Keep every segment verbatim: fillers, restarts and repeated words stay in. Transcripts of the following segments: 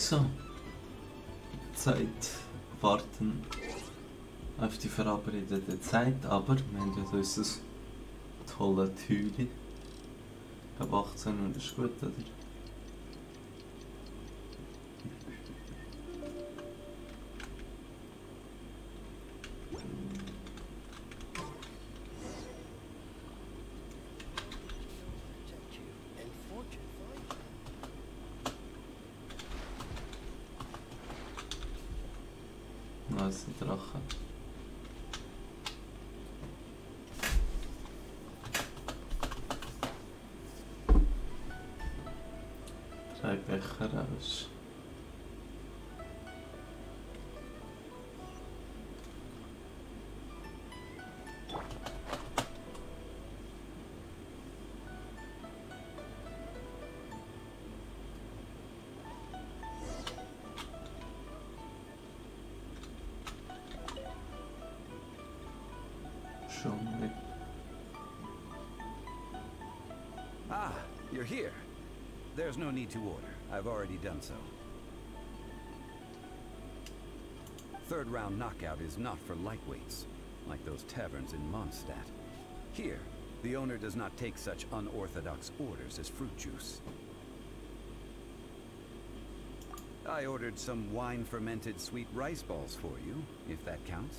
So. Zeit warten auf die verabredete Zeit, aber wir haben ja unser tolles Türchen. Ich glaube achtzehn Uhr ist gut, oder? Da ist ein Drache. Drei Becher raus. Ah, you're here. There's no need to order. I've already done so. Third round knockout is not for lightweights, like those taverns in Mondstadt. Here, the owner does not take such unorthodox orders as fruit juice. I ordered some wine-fermented sweet rice balls for you, if that counts.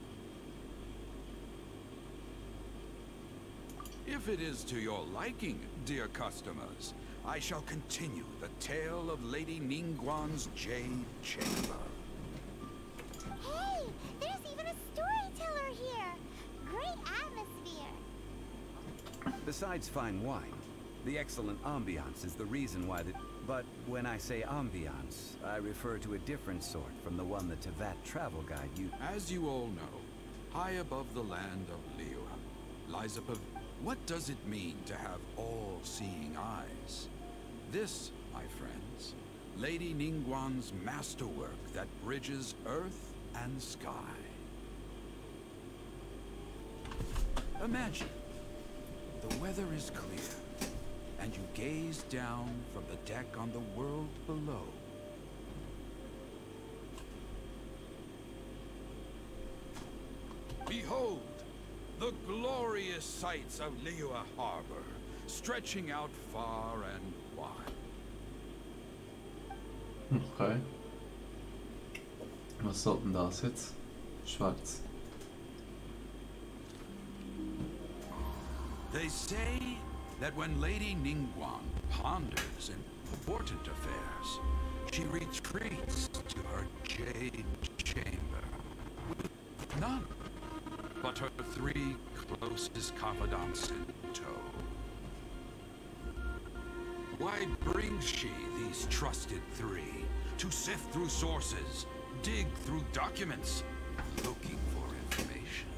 If it is to your liking, dear customers, I shall continue the tale of Lady Ningguang's Jade Chamber. Hey, there's even a storyteller here. Great atmosphere. Besides fine wine, the excellent ambiance is the reason why the... But when I say ambiance, I refer to a different sort from the one the Tevat travel guide you... As you all know, high above the land of Liyue lies a pav... What does it mean to have all-seeing eyes? This, my friends, Lady Ningguang's masterwork that bridges earth and sky. Imagine, the weather is clear, and you gaze down from the deck on the world below. Behold! The glorious sights of Liyue Harbor, stretching out far and wide. Okay. Was soll denn das jetzt? Schwarz. They say that when Lady Ningguang ponders important affairs, she retreats to her Jade Chamber with none but her three closest confidants in tow. Why brings she these trusted three to sift through sources, dig through documents, looking for information?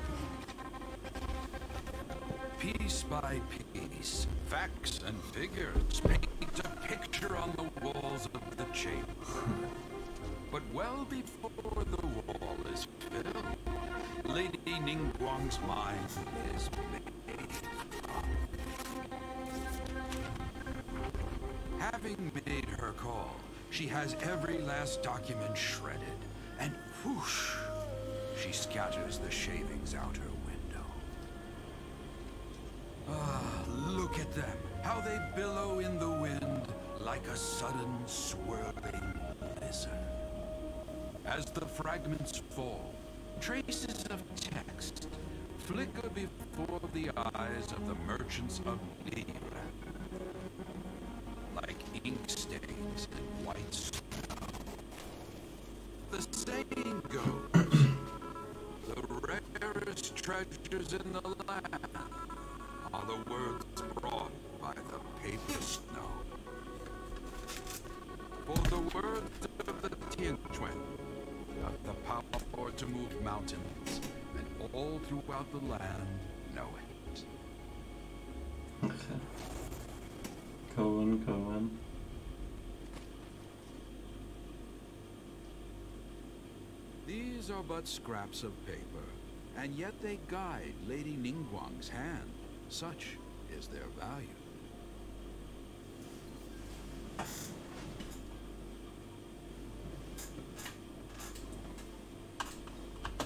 Piece by piece, facts and figures paint a picture on the walls of the chamber. But well before the wall is filled, Lady Ningguang's mind is made up. Having made her call, she has every last document shredded, and whoosh, she scatters the shavings out her window. Ah, look at them, how they billow in the wind like a sudden swirling lizard. As the fragments fall, traces of text flicker before the eyes of the merchants of Liyue, like ink stains in white snow. The saying goes, the rarest treasures in the land are the words brought by the paper snow. For the words of the Tianquan have the power to move mountains, and all throughout the land know it. Okay. Go on, go on. These are but scraps of paper, and yet they guide Lady Ningguang's hand. Such is their value.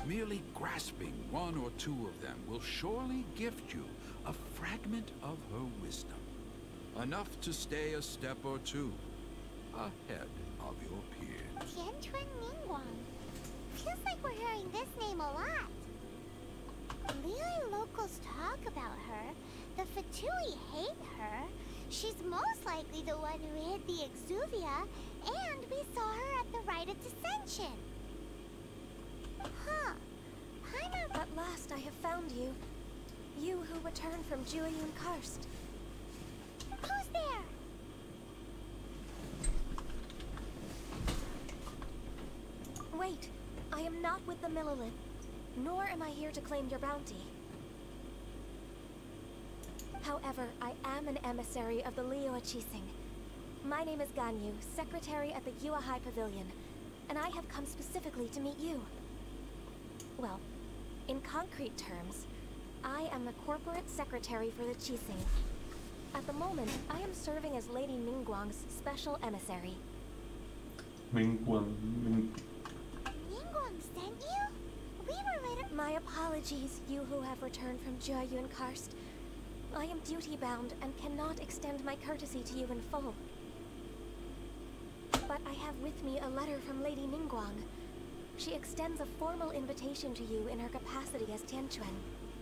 Merely grasping one or two of them will surely gift you a fragment of her wisdom. Enough to stay a step or two ahead of your peers. Tianquan Ningguang. Feels like we're hearing this name a lot. Liyue locals talk about her. The Fatui hate her. She's most likely the one who hid the Exuvia, and we saw her at the Rite of Dissension. Huh. Paimon... At last I have found you. You who returned from Jueyun Karst. Who's there? Wait, I am not with the Millelith, nor am I here to claim your bounty. However, I am an emissary of the Liyue Qixing. My name is Ganyu, secretary at the Yuehai High Pavilion, and I have come specifically to meet you. Well, in concrete terms, I am the corporate secretary for the Qixing. At the moment, I am serving as Lady Ningguang's special emissary. Ningguang, Ning... Ningguang sent you? We were later... My apologies, you who have returned from Jueyun Karst. I am duty-bound and cannot extend my courtesy to you in full. But I have with me a letter from Lady Ningguang. She extends a formal invitation to you in her capacity as Tianquan.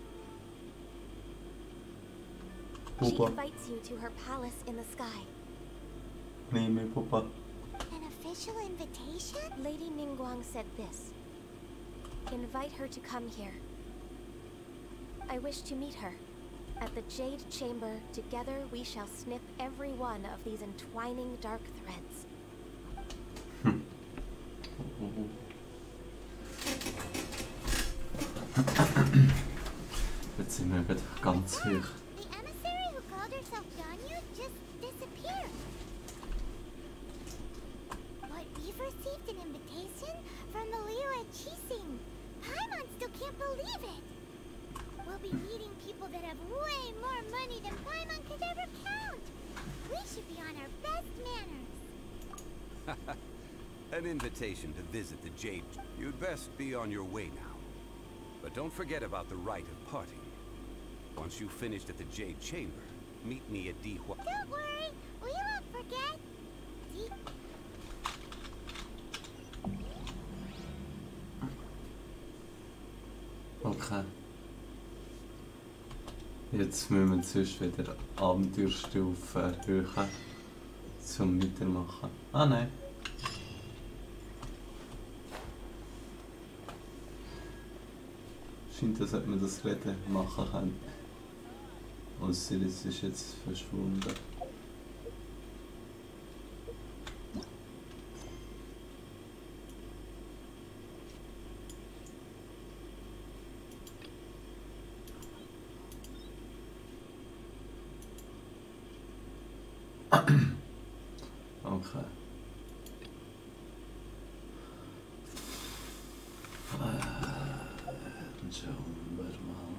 She invites you to her palace in the sky. Name Papa. An official invitation? Lady Ningguang said this. Invite her to come here. I wish to meet her. At the Jade Chamber, together we shall snip every one of these entwining dark threads. Jetzt sind wir wieder ganz hoch. The emissary who called herself Ganyu just disappeared. But we've received an invitation from the Liyue Qixing. Paimon still can't believe it. We'll be meeting people that have way more money than Paimon could ever count. We should be on our best manners. An invitation to visit the Jade. You'd best be on your way now. But don't forget about the rite of parting. Once you've finished at the Jade Chamber, meet me at Dihua. Don't worry, we won't forget. Di Okay. Jetzt müssen wir sonst wieder Abenteuerstufe erhöhen, zum Weitermachen. Ah nein. Scheint, als ob man das Reden machen kann. Ausser es ist jetzt verschwunden. Okay. Dann schauen wir mal.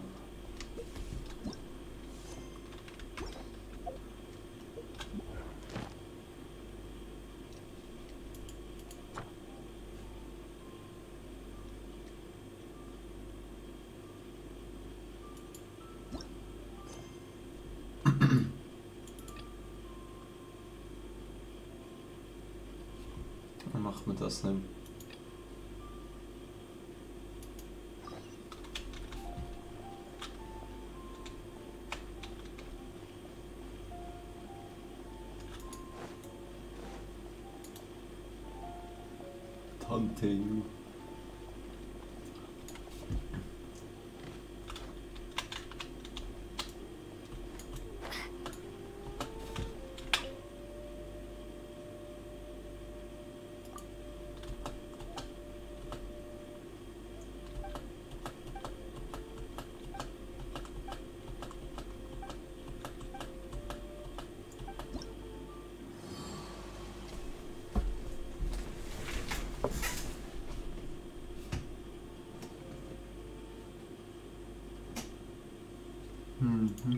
Dann macht man das nicht. Tante Ju. Mhm.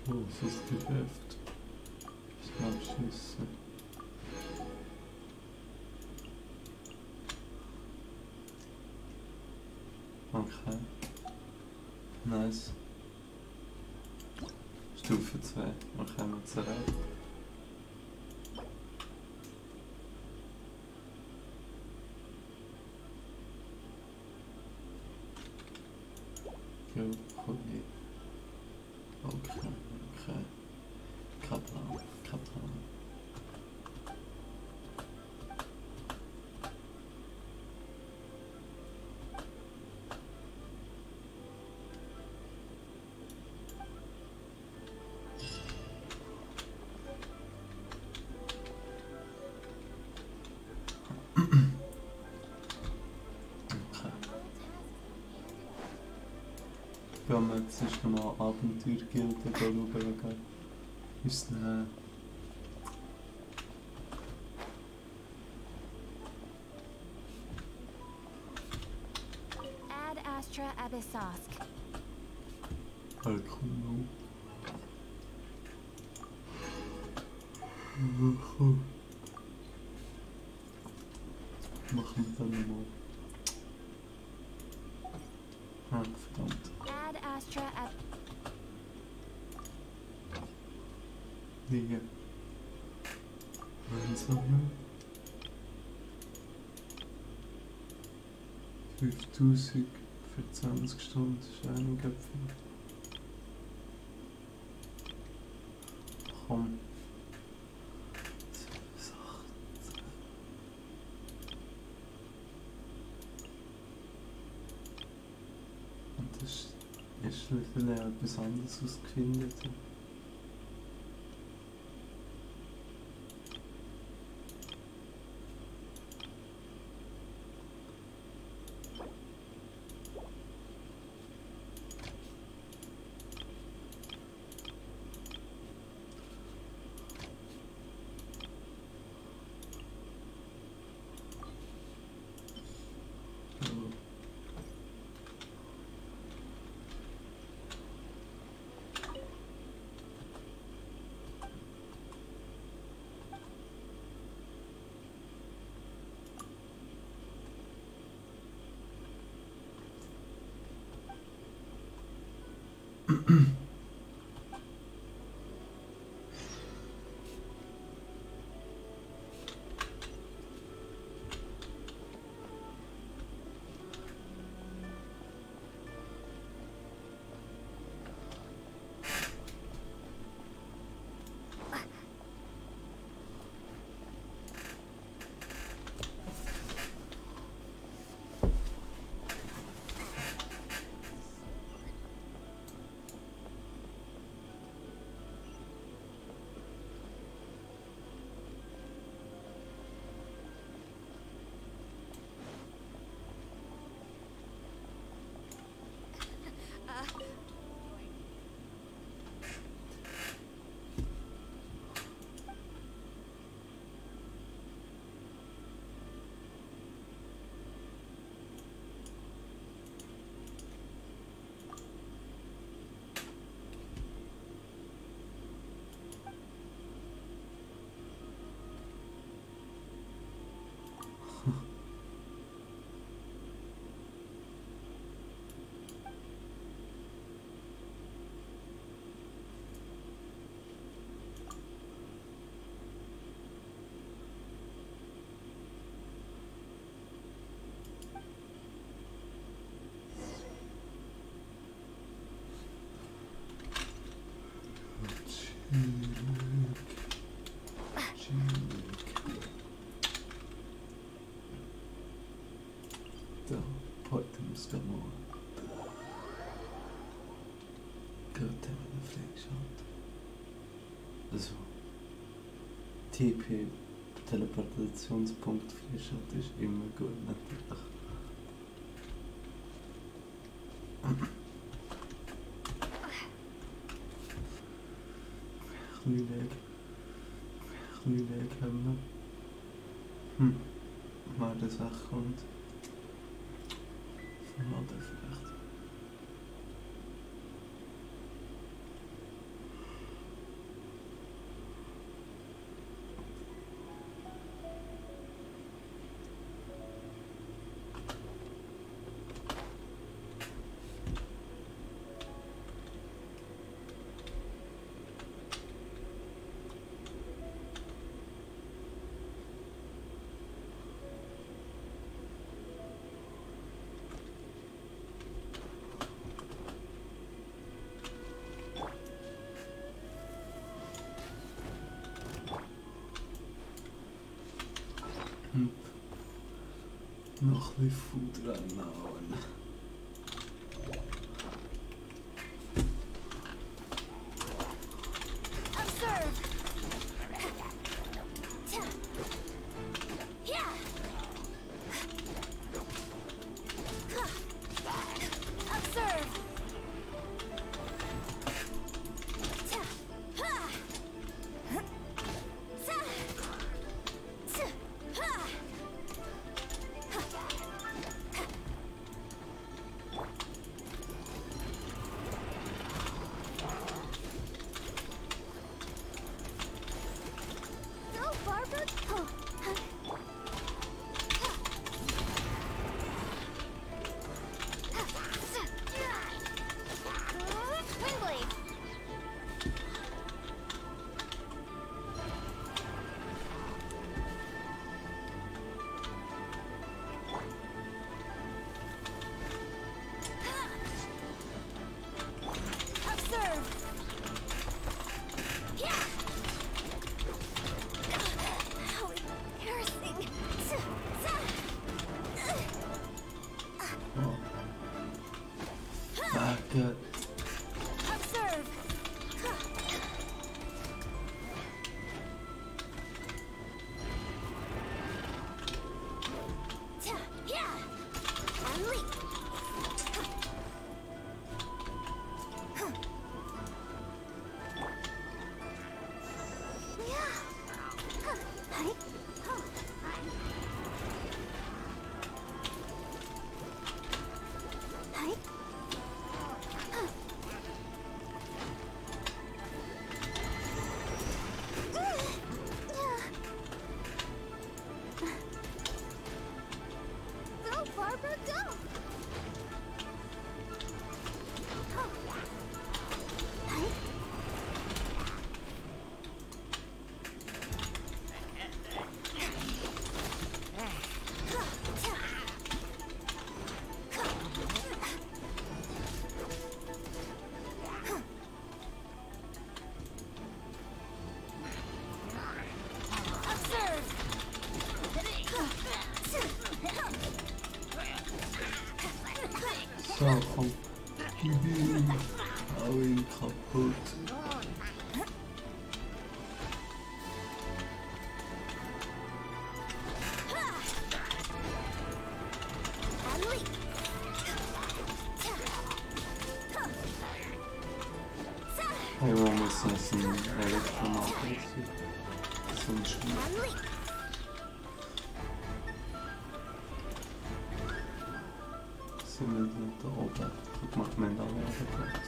Oh, so ist Geschäft. Ich kann abschießen. Okay. Nice. Stufe zwei. Okay, wir zerreißen. Okay, okay. Okay, okay. Kaplan, Kaplan. Gehen wir jetzt erst mal Abenteuergilde schauen, wegen unseren Ad Astra Abyssosk. Alkohol. Machen wir dann nochmal. Ah, verdammt. Ad Astra Ab... Dinge. Einsammeln. fünftausend für zwanzig Stunden Scheinköpfe. Komm. Und das ist vielleicht etwas anderes ausgefunden. Da, heute muss der mal. Gut, haben wir den freigeschaltet. Also, T P, Teleportationspunkt freischalten ist immer gut, natürlich. Lüleg. Lüleg haben wir. Hm. Mal das auch kommt. Verladen vielleicht. Noch ein bisschen Futter anhauen. Good. Observe. So, komm. Hau ihn kaputt. Hey, warum ist das ein Elektromagnetisch? So ein Schmuck. Sind wir da oben? Guck mal, wir haben alle runtergebracht.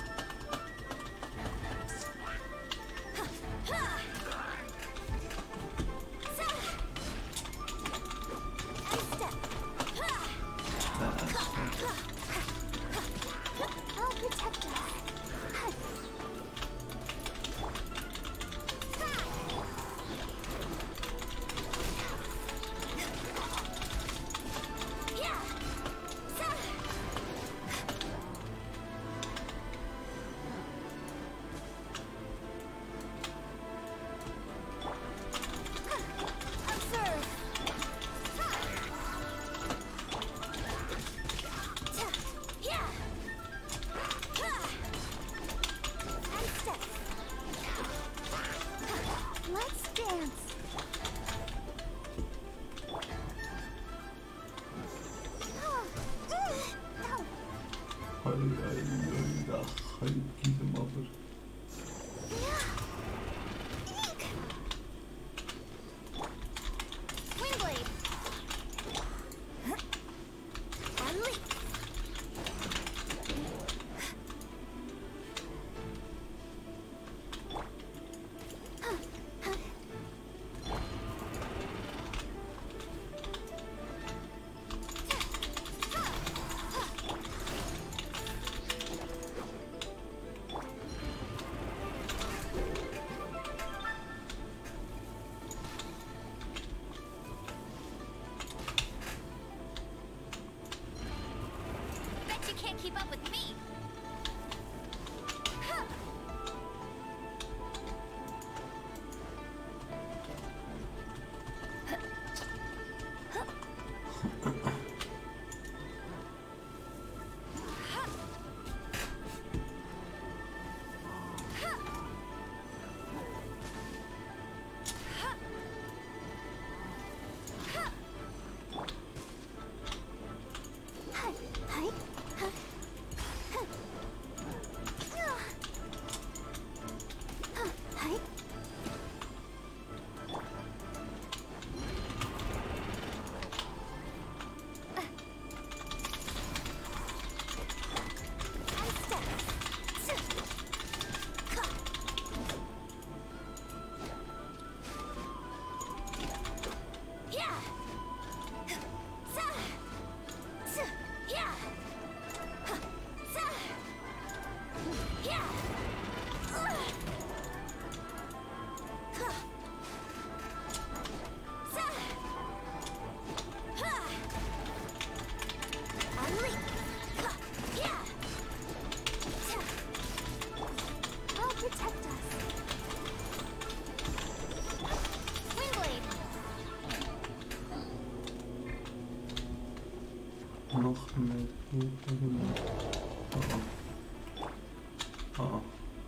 Uh-oh. Uh-oh.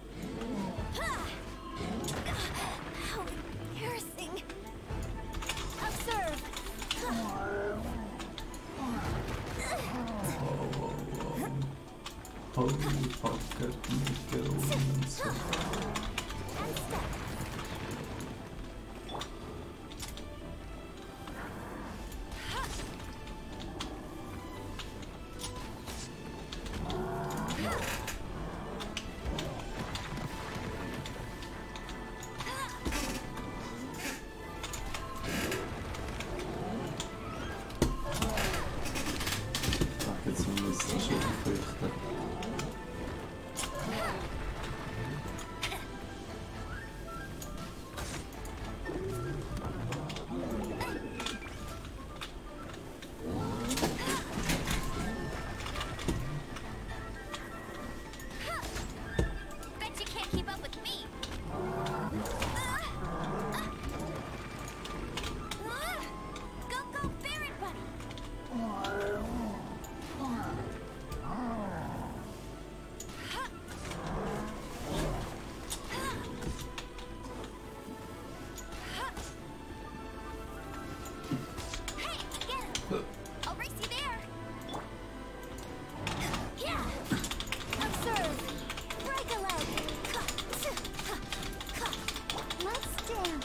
How embarrassing. Observe. Whoa, whoa, whoa. Holy fucker, Mikkel. And step. Fuck, jetzt müssen wir es schon befürchten. Bet you can't keep up with me. Go, go, Baron Buddy. Hey, get him. I'll race you there. Yeah. Observe. Break a leg. Let's dance.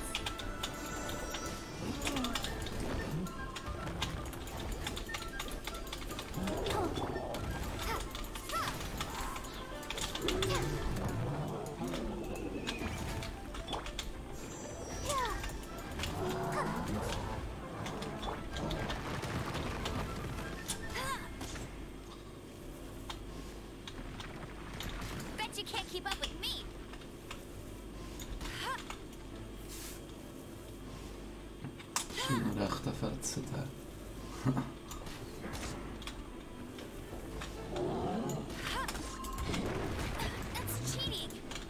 Bet you can't keep up with me. Das ist ein rechter Fetzen der. That's cheating.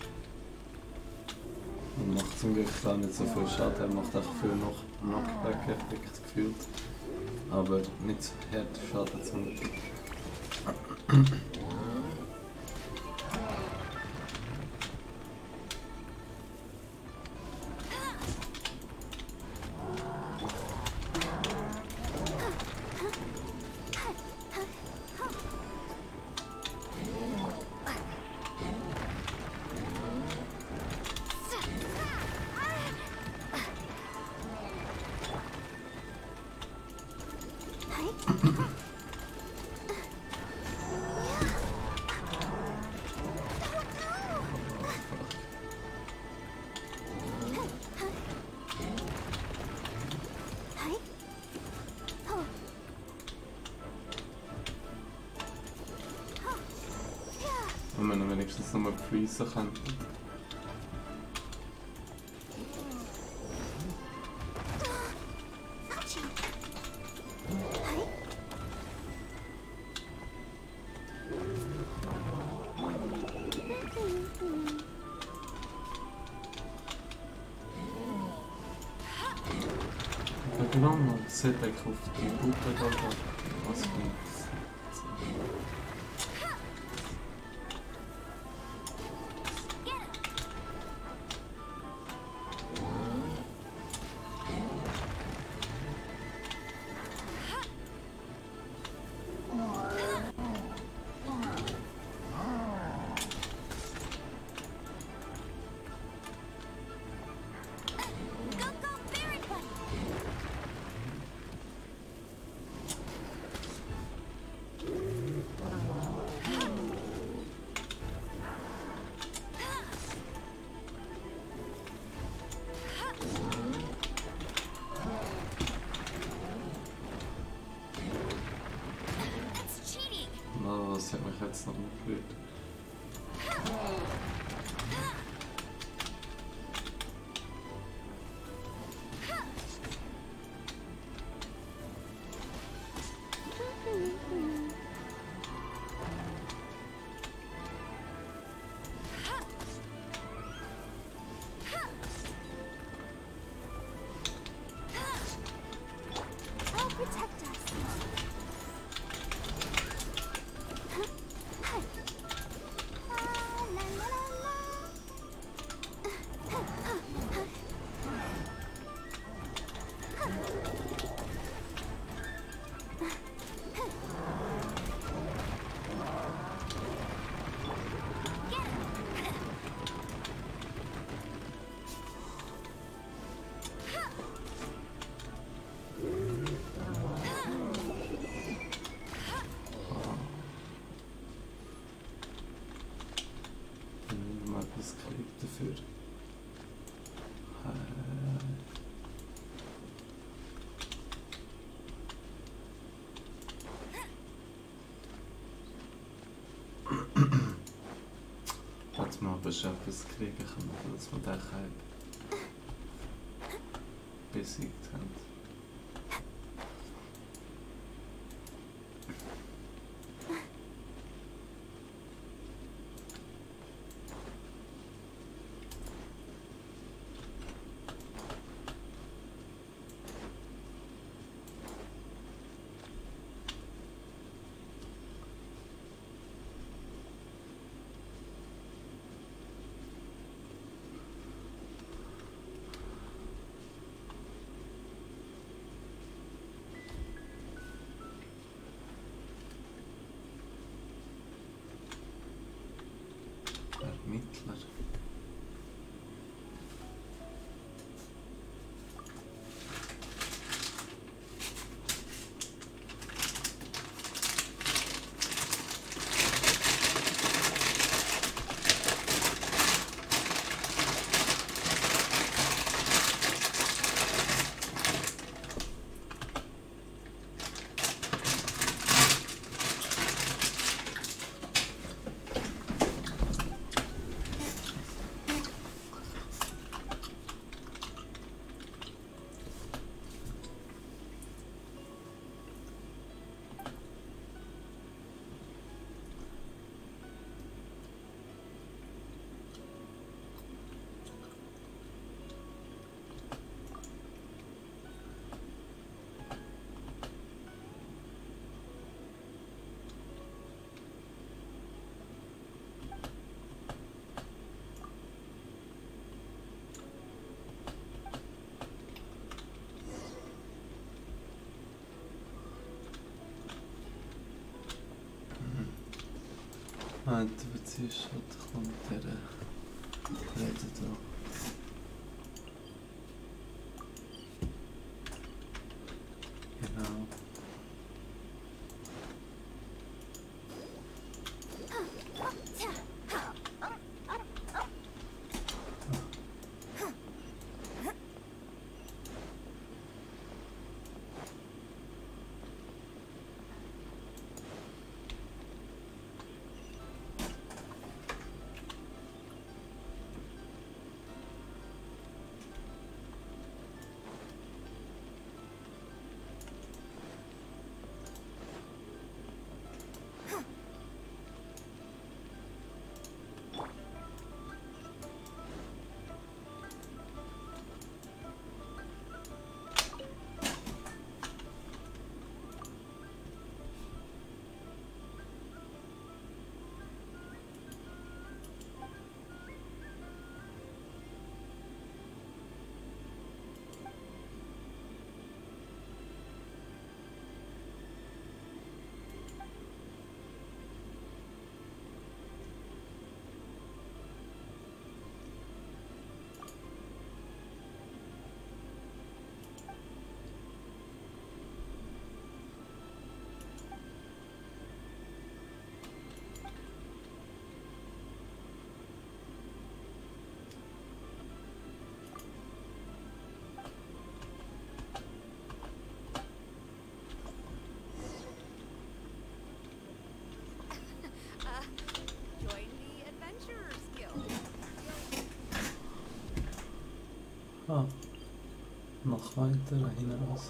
Und macht zum Glück gar nicht so viel Schaden, er macht auch viel noch Knockback-Effekt gefühlt. Aber nicht so hart Schaden zum Glück. Und wenn er wenigstens nochmal freezen könnte. Genau, man sieht eigentlich auf die Puppe da, was gibt's. Das hat mich jetzt noch aufgerührt. I'll protect us. für... Warte mal, ob ich etwas kriegen kann, dass wir den besiegt haben. Ermittler. Ah, du beziehst schon von dieser Rede da. Genau. Ah, noch weiter hinaus.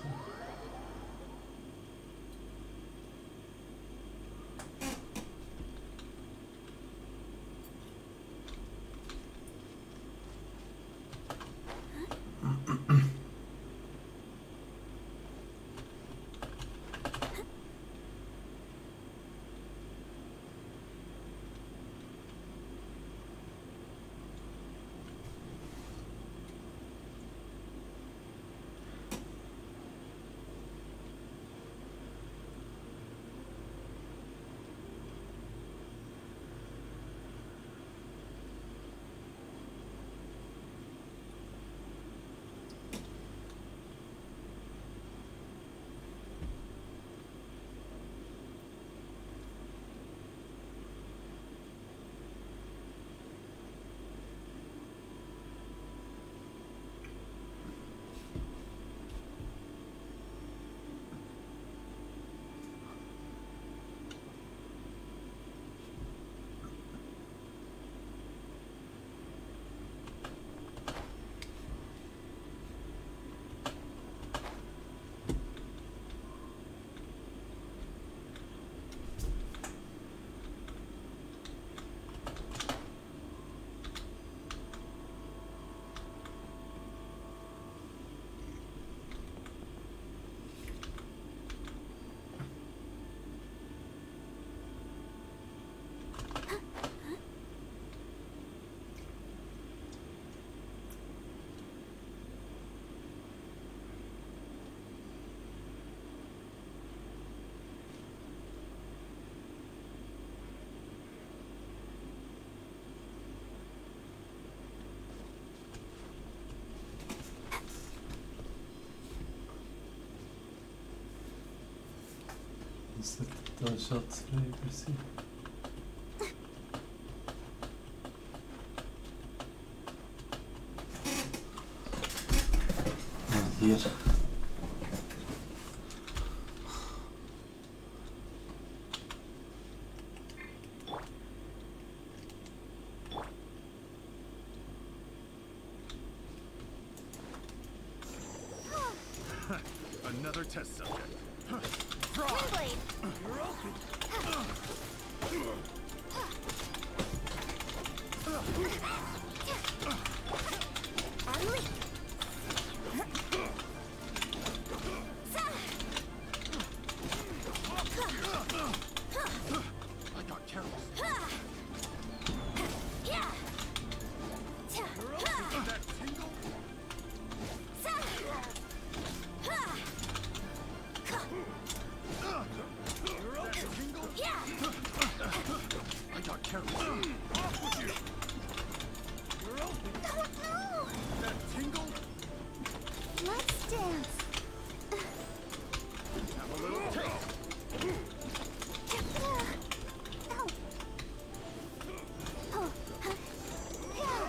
sättet att köttsväger sig. Men här. Another test subject. Windblade. You're open. Unleash. I got careless. Yeah. You're open. That tingle. You're open. That tingle. Yeah. I got careless. Off with you. You're open. Oh no. That tingle. Let's dance. Have a little taste. Oh. Oh. Yeah.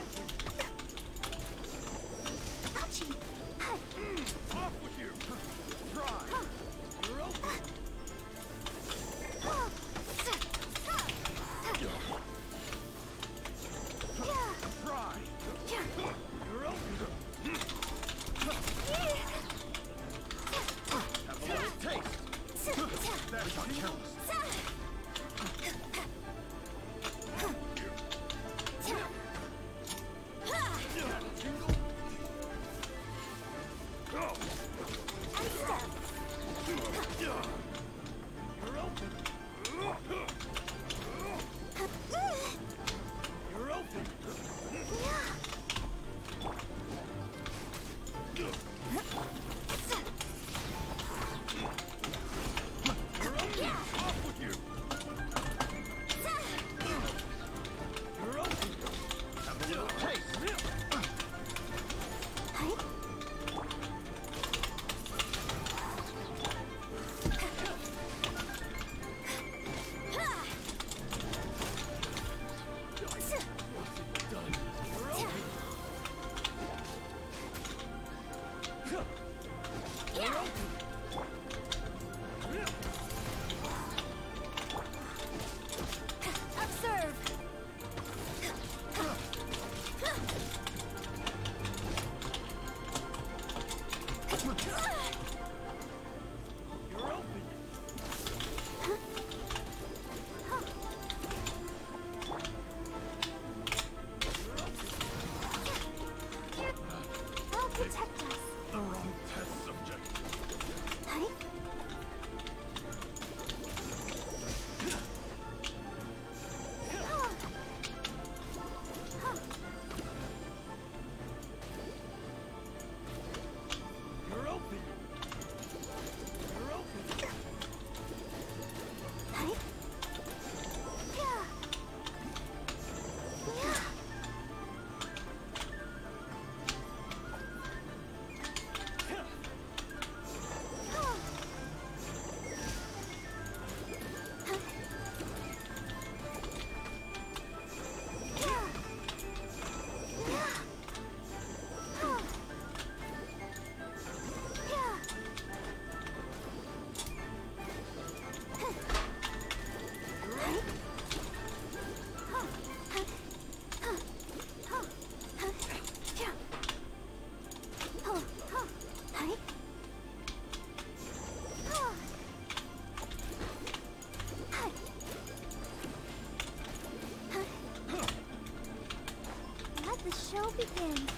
Ouchie. Off with you. Try. You're open. Oh. Yeah. Try. Yeah. You're open. Have a little taste. That got careless. Tingle. Go. You're open. You're open. You're open. Off with you. You're open. Have a little taste. You're open. You're open. Observe. You're open. I'll protect us. The wrong test subject. Hey? You're open. You're open. Hey? Yeah. Yeah. Let the show begin.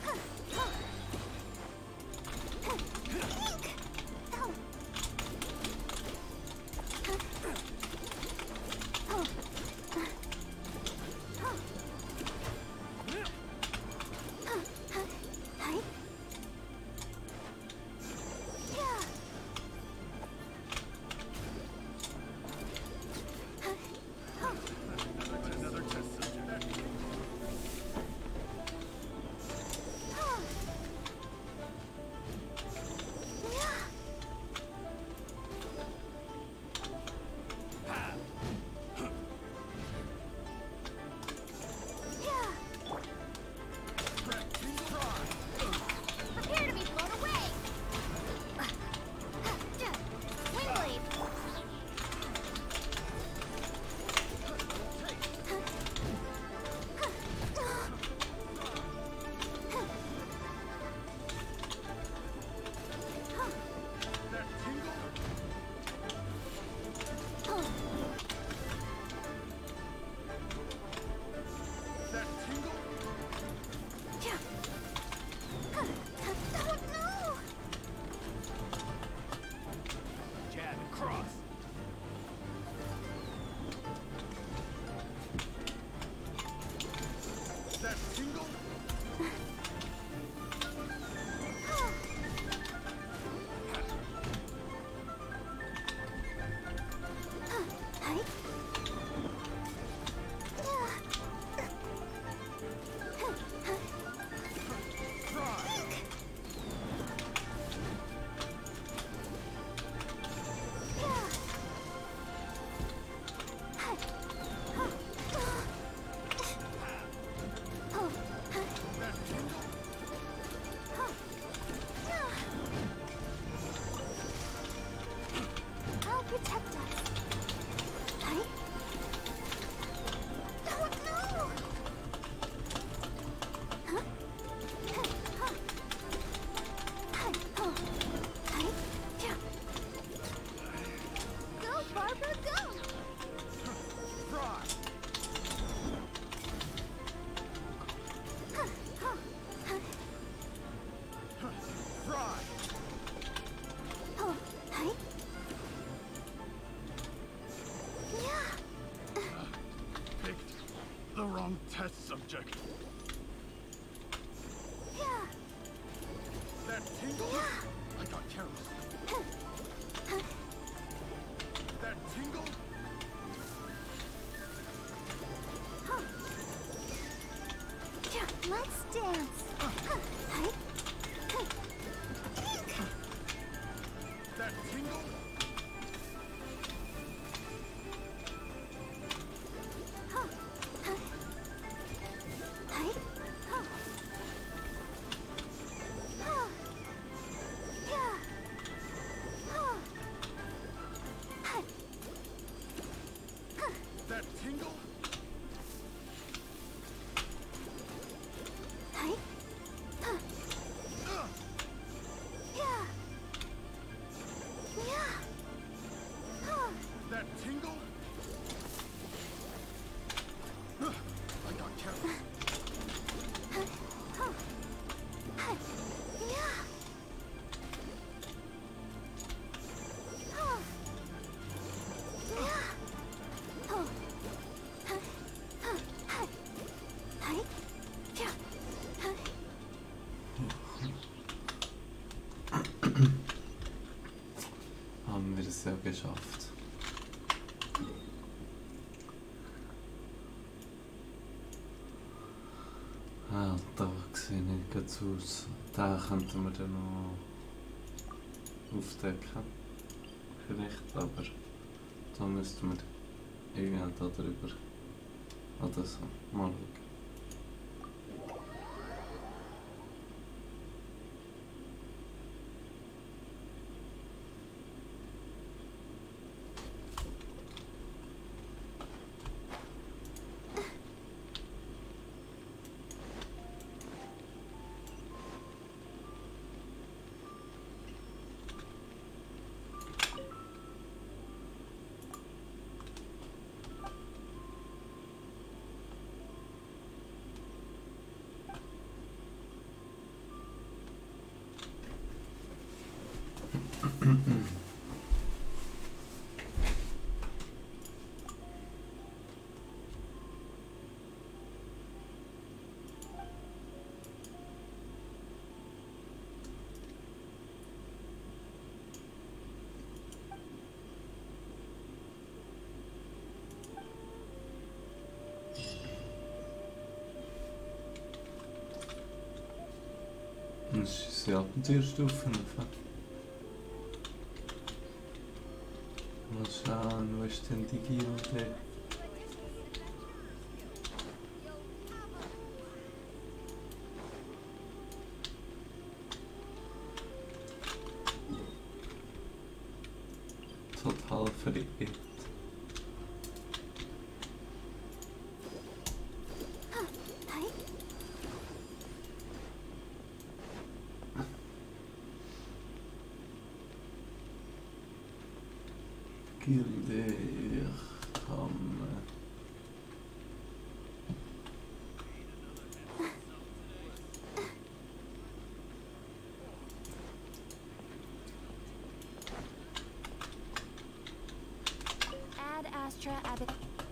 Another test subject. That tingle? That tingle? That tingle? I got careful. Haben wir es ja geschafft. Ah, da sehe ich nicht aus. Da könnten wir dann noch aufdecken. Vielleicht, aber da müssten wir irgendwie da drüber. Oder so. Mal schauen. Das ist die Abenteuerstufe. Mal schauen, wo ist denn die Gilde? Total verirrt. Gilde, ich komme. Ad Astra Abbot.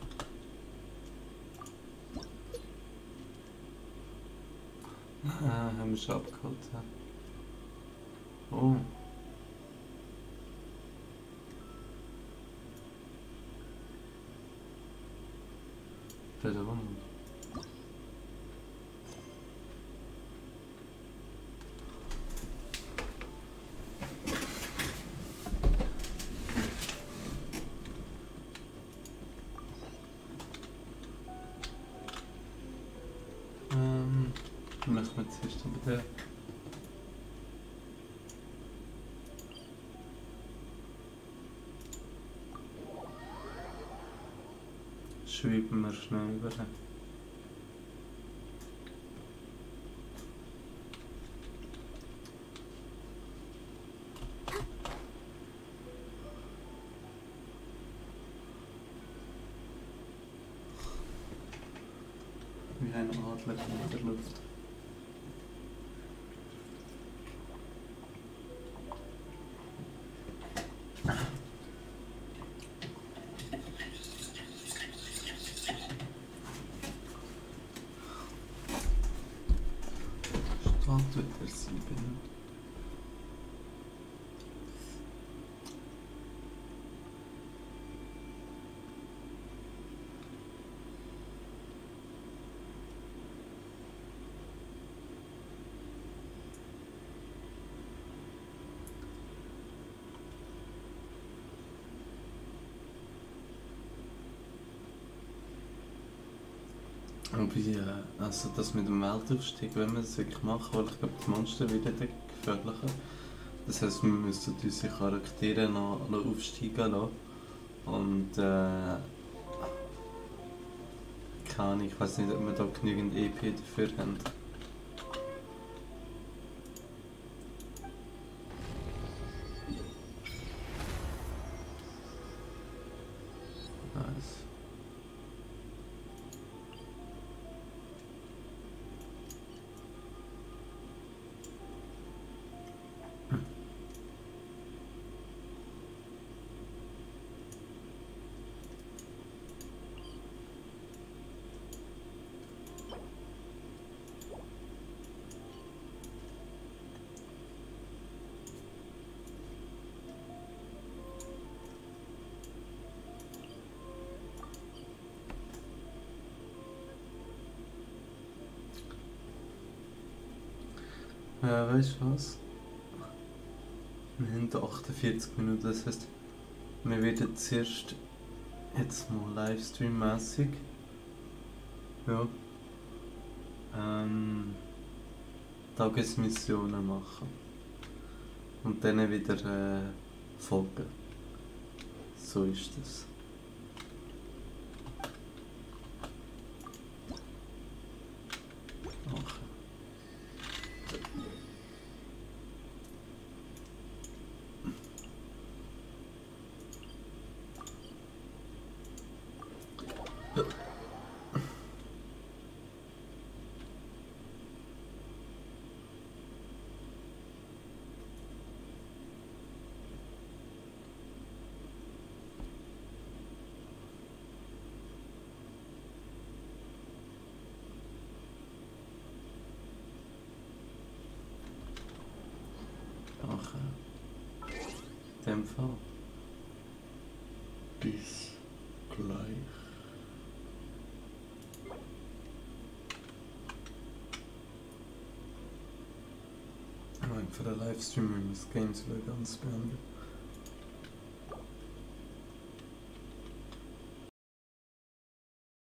Ah, haben wir schon abgeholt. Ja. Oh. Perdón. Ähm, machen wir zuerst aber den. Schreiben wir schnell über. Wie ein Adler in der Luft. Steht wieder sieben. Wobei, äh, also das mit dem Weltaufstieg, wenn wir das wirklich machen, weil ich glaube, die Monster werden dann gefährlicher. Das heisst, wir müssen unsere Charaktere noch aufsteigen lassen. Und äh, keine Ahnung, ich weiß nicht, ob wir da genügend E P dafür haben. Nice. Ja, weißt du was? Wir haben achtundvierzig Minuten, das heisst, wir werden zuerst jetzt mal Livestream-mässig ja, ähm, Tagesmissionen machen und dann wieder äh, folgen. So ist das. Okay. Okay. In dem Fall. Bis gleich. Ich meine, für den Livestream müssen wir das Game sogar ganz beenden.